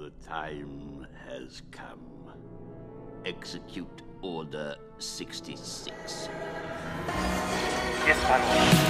The time has come. Execute Order 66. Yes, my lord.